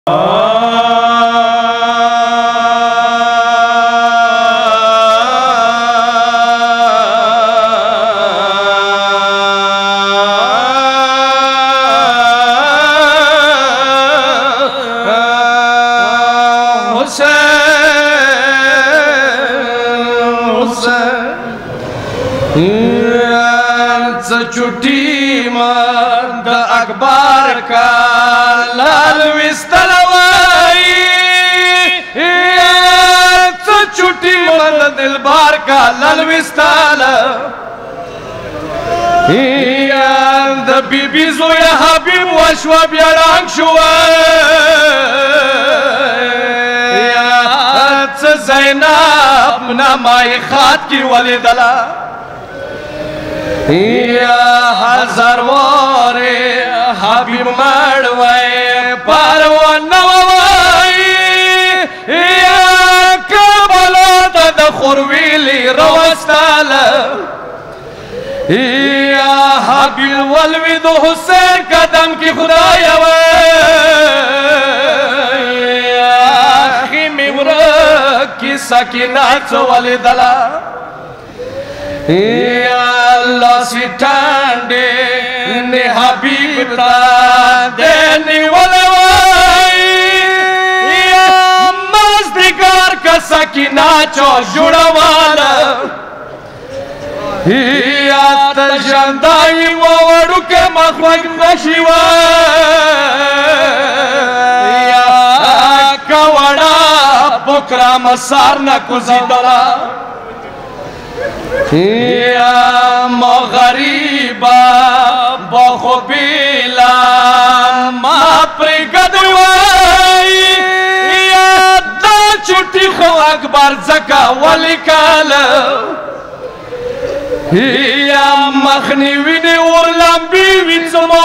چوٹی من دا اکبر کا لال وستلوائی چوٹی من دا دلبار کا لال وستلوائی دا بی بی زوی حبیب وشوا بیارانگ شوائی زینب نامائی خات کی ولی دلا یا ہزار وارے حبیب مڑوائے پروان نوائی یا کربلا دا خورویلی روستال یا حبیب والوی دو حسین قدم کی خدای یا خیمی ورک کی سکینات والی دلا یا اللہ سٹھانڈے نے حبیب تا دینی ولوائی یا مزدگار کا سکینہ چو جڑا والا یا تجندائی ووڑو کے مخوک نشیوائی یا کوڑا بکرا مسار نکوزی دلا یا مغریبا بخبیلا ما پرگدوائی یا دا چوٹی خو اکبر زکا ولی کالا یا مخنی وینی اور لمبی وین سمو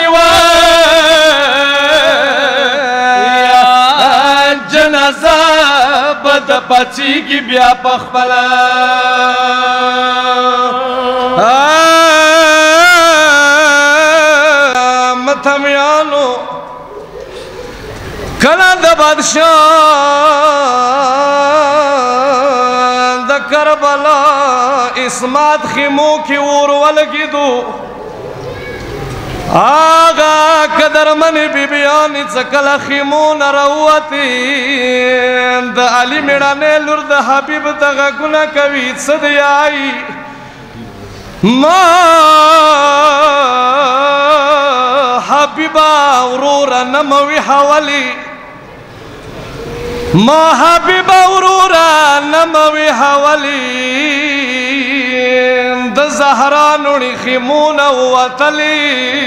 وکسوائی یا جنازہ بد بچی کی بیا پخبلا متھمیانو کلا دا بادشاہ دا کربلا اسمات خیمو کی ورولگی دو آغا قدر منی بی بیانی چکل خیمون روواتی دا علی میڑانے لور دا حبیب دا غگونا کوي صدی آئی ما حبیبا ورورا نموی حوالی ما حبیبا ورورا نموی حوالی دا زہرانوڑی خیمون وطلی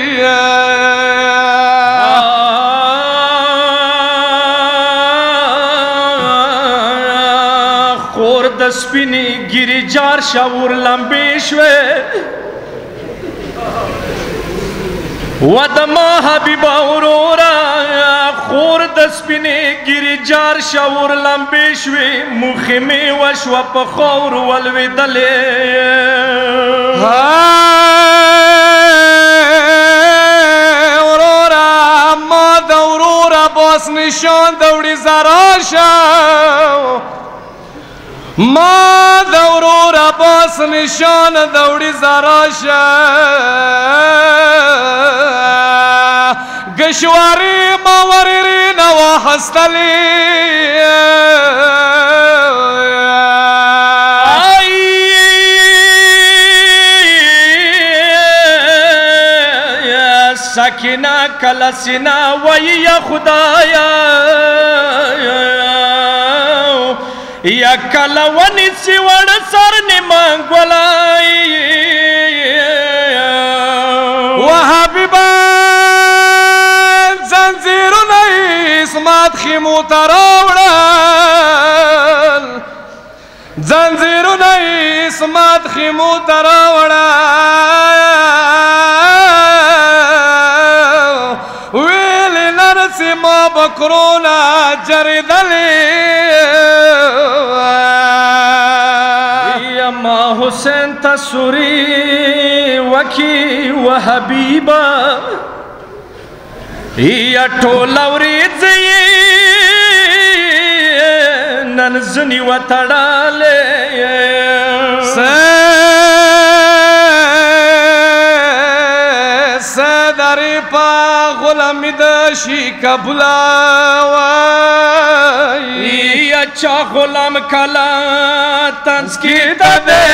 خور دسپینی گیری جار شاور لمبیشوے ودما حبیبا ورورا خور دسپینی گیری جار شاور لمبیشوی مخیمی وشوا پخور والوی دلی ورورا ما دا ورورا باس نشان دوڑی زراشا ما دا ورورا باس نشان دوڑی زراشا گشواری ماوریری نواحستلی سکینہ کلسینہ وی یا خدایا یا کلونی سیوڑ سر نمانگولائی وحبیبان زنزیرو نئی اسمات خیمو تراوڑان زنزیرو نئی اسمات خیمو تراوڑان ویلی نرسی ما بکرونا جردلی یا ما حسین تسوری وکی و حبیبا یا ټول ورځ یې نن ځنې وتړلې سدارې په غلامي د شي قبوله وای یا چا غلام کلا طنز کې د